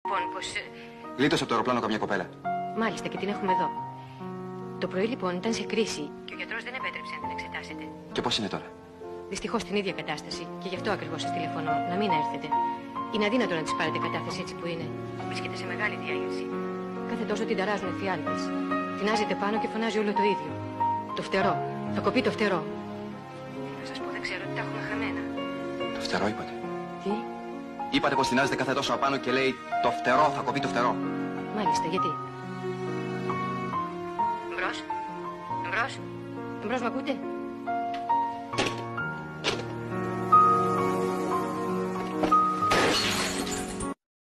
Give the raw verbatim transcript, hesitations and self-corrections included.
λοιπόν πως... Γλίτωσε από το αεροπλάνο καμιά κοπέλα. Μάλιστα, και την έχουμε εδώ. Το πρωί λοιπόν ήταν σε κρίση και ο γιατρός δεν επέτρεψε να την εξετάσετε. Και πώς είναι τώρα? Δυστυχώς στην ίδια κατάσταση και γι' αυτό ακριβώς σας τηλεφωνώ, να μην έρθετε. Είναι αδύνατο να της πάρετε κατάθεση έτσι που είναι. Βρίσκεται σε μεγάλη διάγερση. Κάθε τόσο την ταράζουν εφιάλτες. Τεινάζεται πάνω και φωνάζει όλο το ίδιο. Το φτερό. Θα κοπεί το φτερό. Να σας πω, δεν ξέρω ότι τα έχουμε χαμένα. Το φτερό είπατε? Τι? Είπατε πως τεινάζεται κάθε τόσο απάνω και λέει το φτερό, θα κοπεί το φτερό. Μάλιστα, γιατί? Εμπρός. Εμπρός. Εμπρός, μ' ακούτε?